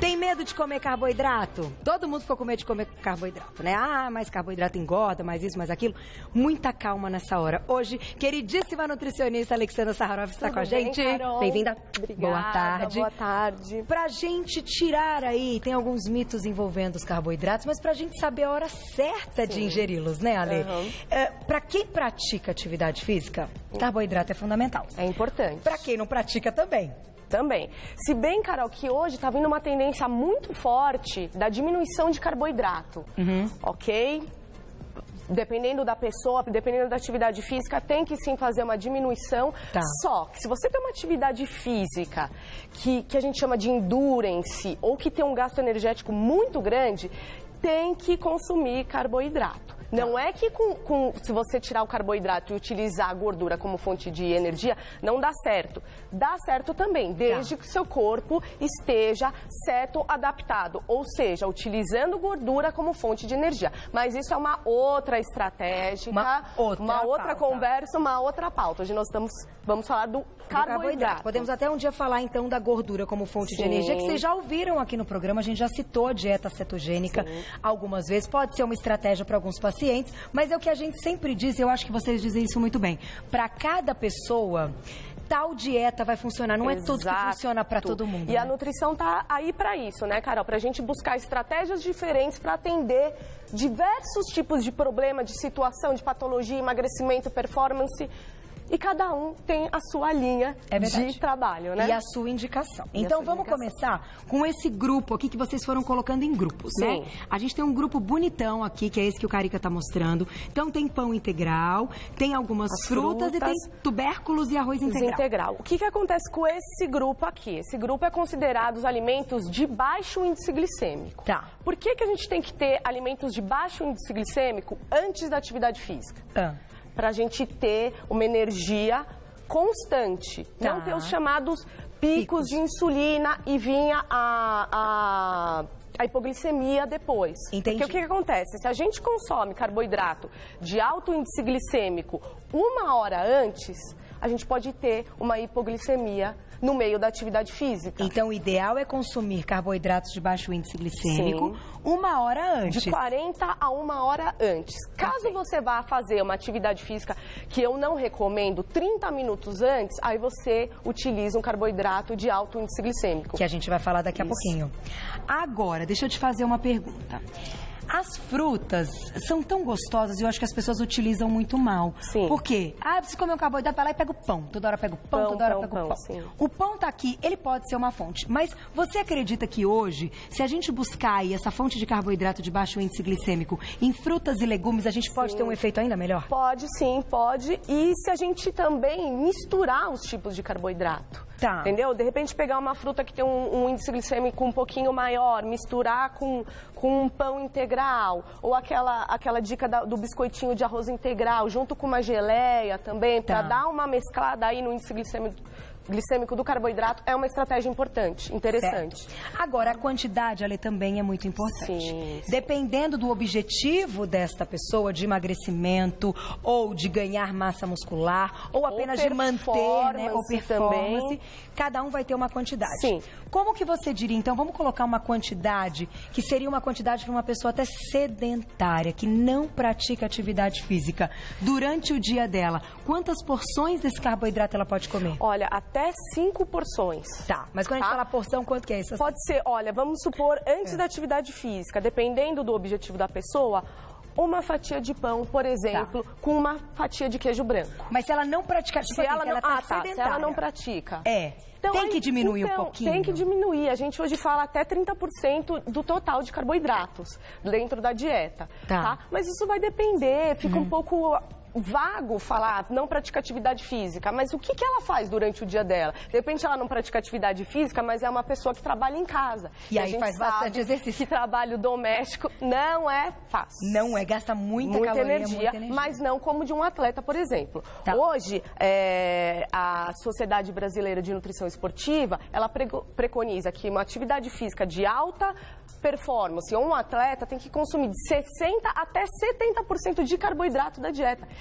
Tem medo de comer carboidrato? Todo mundo ficou com medo de comer carboidrato, né? Ah, mas carboidrato engorda, mais isso, mais aquilo. Muita calma nessa hora. Hoje, queridíssima nutricionista Alexandra Saharov está com a gente. Bem-vinda. Obrigada. Boa tarde. Boa tarde. Pra gente tirar aí, tem alguns mitos envolvendo os carboidratos, mas pra gente saber a hora certa de ingeri-los, né, Ale? Pra quem pratica atividade física, carboidrato é fundamental. É importante. Pra quem não pratica também. Também. Se bem, Carol, que hoje está vindo uma tendência muito forte da diminuição de carboidrato, ok? Dependendo da pessoa, dependendo da atividade física, tem que sim fazer uma diminuição. Tá. Só que se você tem uma atividade física que a gente chama de endurance ou que tem um gasto energético muito grande, tem que consumir carboidrato. Não é que se você tirar o carboidrato e utilizar a gordura como fonte de energia, não dá certo. Dá certo também, desde que o seu corpo esteja certo, adaptado. Ou seja, utilizando gordura como fonte de energia. Mas isso é uma outra estratégia, uma outra conversa, uma outra pauta. Hoje nós vamos falar do carboidrato. Podemos até um dia falar, então, da gordura como fonte de energia, que vocês já ouviram aqui no programa. A gente já citou a dieta cetogênica algumas vezes. Pode ser uma estratégia para alguns pacientes, mas é o que a gente sempre diz, eu acho que vocês dizem isso muito bem. Para cada pessoa, tal dieta vai funcionar, não é tudo que funciona para todo mundo. E a nutrição tá aí para isso, né, Carol? Para a gente buscar estratégias diferentes para atender diversos tipos de problema, de situação, de patologia, emagrecimento, performance. E cada um tem a sua linha de trabalho, né? E a sua indicação. Então vamos começar com esse grupo aqui que vocês foram colocando em grupos, né? A gente tem um grupo bonitão aqui, que é esse que o Carica tá mostrando. Então tem pão integral, tem algumas frutas e tem tubérculos e arroz integral. O que acontece com esse grupo aqui? Esse grupo é considerado os alimentos de baixo índice glicêmico. Tá. Por que a gente tem que ter alimentos de baixo índice glicêmico antes da atividade física? Para a gente ter uma energia constante, não ter os chamados picos de insulina e vinha a hipoglicemia depois. Entendi. Porque o que acontece? Se a gente consome carboidrato de alto índice glicêmico 1 hora antes, a gente pode ter uma hipoglicemia no meio da atividade física. Então, o ideal é consumir carboidratos de baixo índice glicêmico 1 hora antes. De 40 a 1 hora antes. Caso você vá fazer uma atividade física que eu não recomendo 30 minutos antes, aí você utiliza um carboidrato de alto índice glicêmico. Que a gente vai falar daqui a pouquinho. Agora, deixa eu te fazer uma pergunta. As frutas são tão gostosas e eu acho que as pessoas utilizam muito mal. Por quê? Ah, eu preciso comer um carboidrato, vai lá e pega o pão. Toda hora pega o pão, toda hora pega o pão. O pão tá aqui, ele pode ser uma fonte. Mas você acredita que hoje, se a gente buscar aí essa fonte de carboidrato de baixo índice glicêmico em frutas e legumes, a gente pode ter um efeito ainda melhor? Pode sim, pode. E se a gente também misturar os tipos de carboidrato. Entendeu? De repente pegar uma fruta que tem um índice glicêmico um pouquinho maior, misturar com um pão integral, ou aquela dica do biscoitinho de arroz integral, junto com uma geleia também, para dar uma mesclada aí no índice glicêmico do carboidrato, é uma estratégia importante, interessante. Agora, a quantidade, Ale, também é muito importante. Dependendo do objetivo desta pessoa, de emagrecimento, ou de ganhar massa muscular, ou apenas de manter, né, ou performance, cada um vai ter uma quantidade. Como que você diria, então, vamos colocar uma quantidade, que seria uma quantidade para uma pessoa até sedentária, que não pratica atividade física, durante o dia dela, quantas porções desse carboidrato ela pode comer? Olha, até 5 porções. Mas quando a gente fala porção, quanto que é isso? Pode ser, olha, vamos supor, antes da atividade física, dependendo do objetivo da pessoa, uma fatia de pão, por exemplo, com uma fatia de queijo branco. Mas se ela não praticar, se ela não pratica. Então, tem que diminuir um pouquinho? Tem que diminuir. A gente hoje fala até 30% do total de carboidratos dentro da dieta. Mas isso vai depender, fica um pouco vago falar, não pratica atividade física, mas o que ela faz durante o dia dela? De repente ela não pratica atividade física, mas é uma pessoa que trabalha em casa. E aí faz bastante exercício. Que trabalho doméstico não é fácil. Não é, gasta muita energia, mas não como de um atleta, por exemplo. Hoje, a Sociedade Brasileira de Nutrição Esportiva, ela preconiza que uma atividade física de alta performance ou um atleta tem que consumir de 60% até 70% de carboidrato da dieta.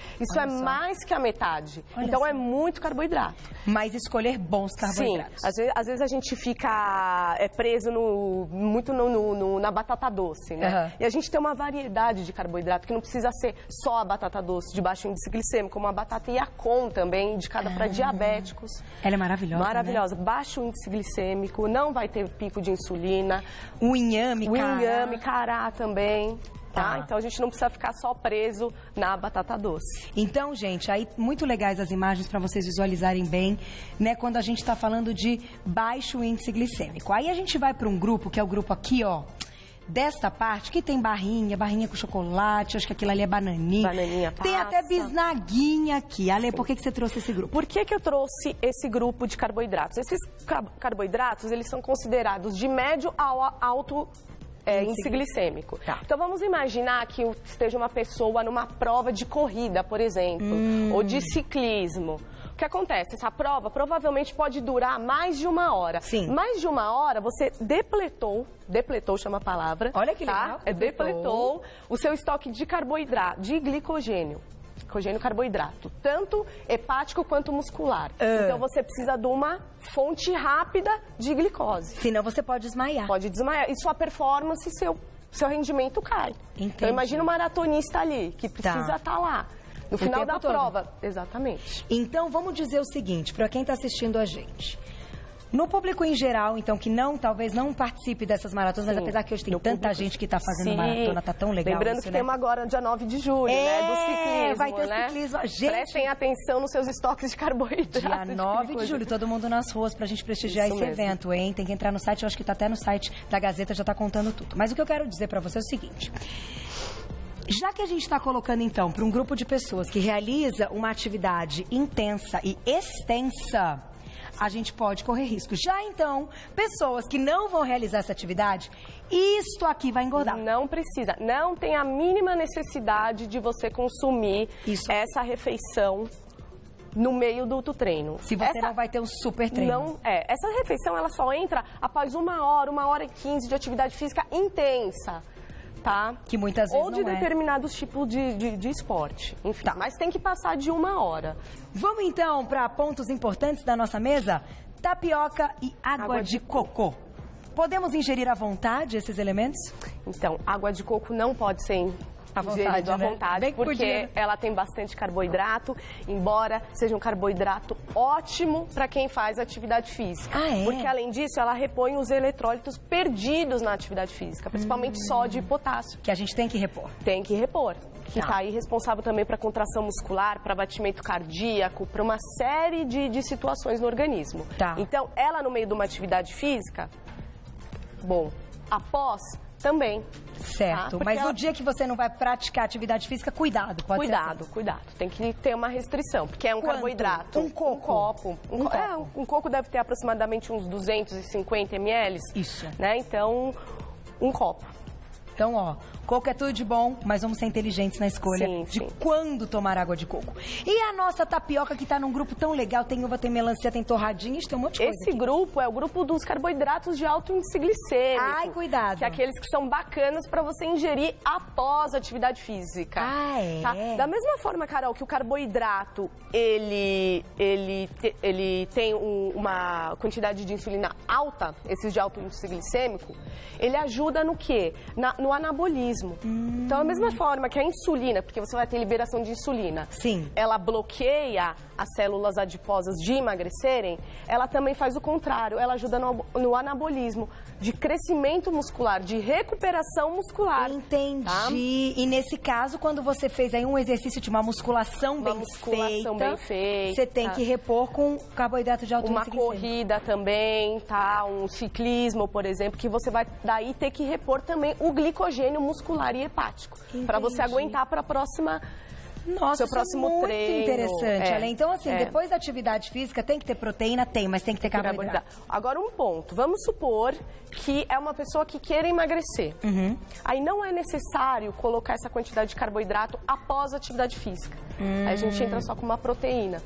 Isso é mais que a metade. Então é muito carboidrato. Mas escolher bons carboidratos. Sim, às vezes a gente fica preso muito na batata doce, né? E a gente tem uma variedade de carboidrato que não precisa ser só a batata doce de baixo índice glicêmico, como a batata Yacon também, indicada para diabéticos. Ela é maravilhosa, maravilhosa. Né? Baixo índice glicêmico, não vai ter pico de insulina. O inhame, cará também. Tá? Então a gente não precisa ficar só preso na batata doce. Então, gente, aí muito legais as imagens para vocês visualizarem bem, né? Quando a gente está falando de baixo índice glicêmico. Aí a gente vai para um grupo, que é o grupo aqui, ó, desta parte, que tem barrinha com chocolate, acho que aquilo ali é bananinha. Bananinha passa. Tem até bisnaguinha aqui. Ale, por que você trouxe esse grupo? Por que eu trouxe esse grupo de carboidratos? Esses carboidratos, eles são considerados de médio a alto índice glicêmico. Então vamos imaginar que esteja uma pessoa numa prova de corrida, por exemplo, ou de ciclismo. O que acontece? Essa prova provavelmente pode durar mais de 1 hora. Sim. Mais de 1 hora você depletou chama a palavra. Olha que legal. Depletou o seu estoque de carboidrato, de glicogênio. Carboidrato, tanto hepático quanto muscular. Então você precisa de uma fonte rápida de glicose. Senão você pode desmaiar. Pode desmaiar. E sua performance, seu rendimento cai. Entendi. Então imagina um maratonista ali, que precisa estar lá. No final da prova. Exatamente. Então vamos dizer o seguinte, para quem está assistindo a gente. No público em geral, então, que talvez não participe dessas maratonas, mas apesar que hoje tem tanta gente que está fazendo maratona, tá tão legal. Lembrando isso, que né? tem uma agora, dia 9 de julho, né? Do ciclismo, vai ter né? ciclismo. Gente, prestem atenção nos seus estoques de carboidrato. Dia 9 de julho, todo mundo nas ruas pra gente prestigiar esse evento, hein? Tem que entrar no site, eu acho que tá até no site da Gazeta, já tá contando tudo. Mas o que eu quero dizer pra você é o seguinte. Já que a gente está colocando, então, para um grupo de pessoas que realiza uma atividade intensa e extensa, a gente pode correr risco. Já então, pessoas que não vão realizar essa atividade, isto aqui vai engordar. Não precisa. Não tem a mínima necessidade de você consumir essa refeição no meio do treino. Se você não vai ter um super treino. Não, essa refeição ela só entra após 1 hora e 15 de atividade física intensa. Tá? Que muitas vezes ou de determinados tipos de esporte. Enfim, mas tem que passar de 1 hora. Vamos então para pontos importantes da nossa mesa? Tapioca e água de coco. Podemos ingerir à vontade esses elementos? Então, água de coco não pode ser à vontade, porque ela tem bastante carboidrato, embora seja um carboidrato ótimo para quem faz atividade física. Porque, além disso, ela repõe os eletrólitos perdidos na atividade física, principalmente sódio e potássio. Que a gente tem que repor. Tem que repor. Que está aí responsável também para contração muscular, para batimento cardíaco, para uma série de situações no organismo. Então, ela no meio de uma atividade física, após, também. Certo, mas no dia que você não vai praticar atividade física, cuidado, pode ser assim. Cuidado. Tem que ter uma restrição, porque é um carboidrato. Um coco. Um coco deve ter aproximadamente uns 250 ml. Isso. Né? Então, um copo. Então, ó, coco é tudo de bom, mas vamos ser inteligentes na escolha de quando tomar água de coco. E a nossa tapioca, que tá num grupo tão legal, tem uva, tem melancia, tem torradinha, tem um monte de coisa Esse grupo é o grupo dos carboidratos de alto índice glicêmico. Ai, cuidado. Que é aqueles que são bacanas para você ingerir após a atividade física. Tá? Da mesma forma, Carol, que o carboidrato, ele tem uma quantidade de insulina alta, esses de alto índice glicêmico, ele ajuda no quê? No anabolismo. Então, da mesma forma que a insulina, porque você vai ter liberação de insulina, ela bloqueia as células adiposas de emagrecerem, ela também faz o contrário, ela ajuda no anabolismo, de crescimento muscular, de recuperação muscular. Entendi. Tá? E nesse caso, quando você fez aí um exercício de uma musculação bem feita, você tem que repor com carboidrato de alto índice glicêmico. Uma corrida também, tá? Um ciclismo, por exemplo, que você vai daí ter que repor também o glicogênio muscular e hepático, para você aguentar para a próxima. Nossa, seu próximo muito treino. Interessante, Ale. Então, assim, depois da atividade física, tem que ter proteína? Tem, mas tem que ter carboidrato. Agora, um ponto. Vamos supor que é uma pessoa que queira emagrecer. Aí não é necessário colocar essa quantidade de carboidrato após a atividade física. Aí a gente entra só com uma proteína.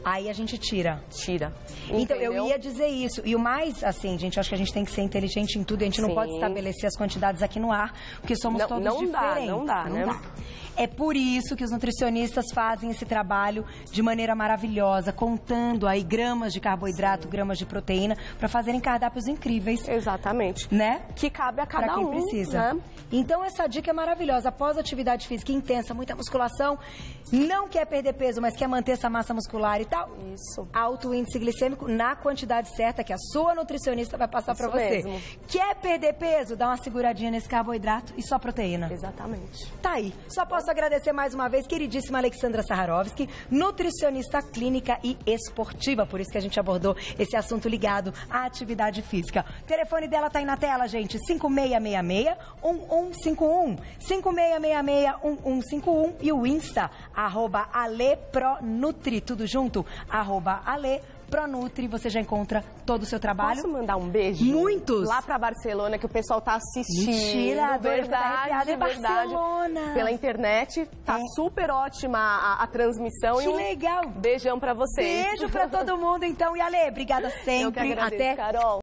Aí a gente tira. Tira. Então, Entendeu? eu ia dizer isso. E o mais, assim, gente, acho que a gente tem que ser inteligente em tudo. A gente não pode estabelecer as quantidades aqui no ar, porque somos todos diferentes. Não dá, né? É por isso que os nutricionistas fazem esse trabalho de maneira maravilhosa, contando aí gramas de carboidrato, gramas de proteína, para fazerem cardápios incríveis. Exatamente. Né? Que cabe a cada pra quem um, precisa. né? Então, essa dica é maravilhosa. Após atividade física intensa, muita musculação, não quer perder peso, mas quer manter essa massa muscular e tal. Isso. Alto índice glicêmico na quantidade certa que a sua nutricionista vai passar para você. Mesmo. Quer perder peso? Dá uma seguradinha nesse carboidrato e só proteína. Exatamente. Tá aí. Só posso agradecer mais uma vez, queridíssima Alexandra Saharovski, nutricionista clínica e esportiva. Por isso que a gente abordou esse assunto ligado à atividade física. O telefone dela tá aí na tela, gente. 5666-1151. 5666-1151. E o Insta, @alepronutri. Tudo junto? @alepronutri. Você já encontra todo o seu trabalho. Posso mandar um beijo? Muitos. Lá pra Barcelona, que o pessoal tá assistindo. Mentira, verdade, Barcelona. Pela internet, tá super ótima a transmissão. Que legal. Beijão pra vocês. Beijo pra todo mundo, então. E Ale, obrigada sempre. Eu que agradeço, Até Carol.